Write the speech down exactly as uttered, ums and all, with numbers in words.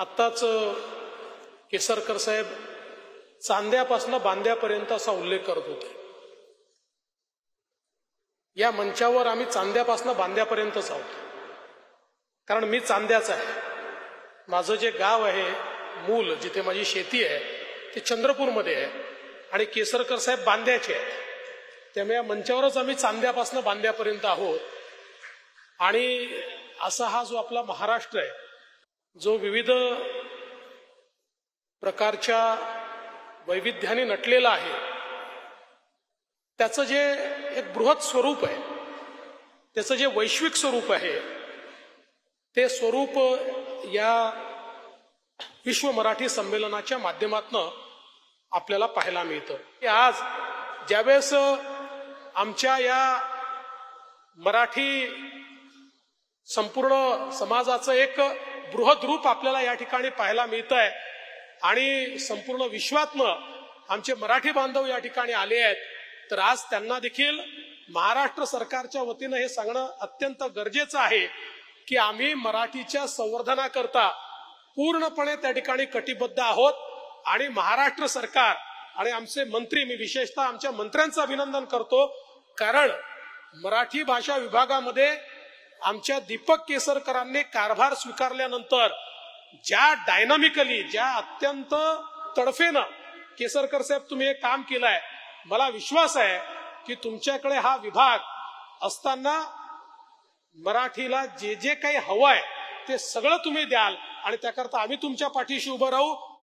आत्ताच केसरकर साहेब चांद्यापासून बांद्यापर्यंत असा उल्लेख करत होते. या मंचावर आम्ही चांद्यापासून बांद्यापर्यंतच आहोत, कारण मी चांद्याचा आहे. माझं जे गाव आहे, मूल जिथे माझी शेती आहे, ते चंद्रपूरमध्ये आहे आणि केसरकर साहेब बांद्याचे आहेत. त्यामुळे या मंचावरच आम्ही चांद्यापासून बांद्यापर्यंत आहोत. आणि असा हा जो आपला महाराष्ट्र आहे, जो विविध प्रकारच्या वैविध्याने नटलेला आहे, त्याचं जे एक बृहत स्वरूप आहे, त्याचं जे वैश्विक स्वरूप आहे, ते स्वरूप या विश्व मराठी संमेलनाच्या माध्यमातून आपल्याला पाहायला मिळतं. आज ज्यावेळेस आमच्या या मराठी संपूर्ण समाजाचं एक बृहत रूप आपल्याला या ठिकाणी पाहायला मिळत आहे आणि संपूर्ण विश्वातनं आमचे मराठी बांधव या ठिकाणी आले आहेत, तर आज त्यांना देखील महाराष्ट्र सरकारच्या वतीनं हे सांगणं अत्यंत गरजेचं आहे की आम्ही मराठीच्या संवर्धनाकरता पूर्णपणे त्या ठिकाणी कटिबद्ध आहोत. आणि महाराष्ट्र सरकार आणि आमचे मंत्री, मी विशेषतः आमच्या मंत्र्यांचं अभिनंदन करतो, कारण मराठी भाषा विभागामध्ये आमच्या दीपक केसरकरांनी कारभार स्वीकारल्यानंतर ज्या डायनामिकली, ज्या अत्यंत तडफेनं केसरकर साहेब तुम्ही हे काम केलंय, मला विश्वास आहे की तुमच्याकडे हा विभाग असताना मराठीला जे जे काही हवंय ते सगळं तुम्ही द्याल आणि त्याकरता आम्ही तुमच्या पाठीशी उभं राहू.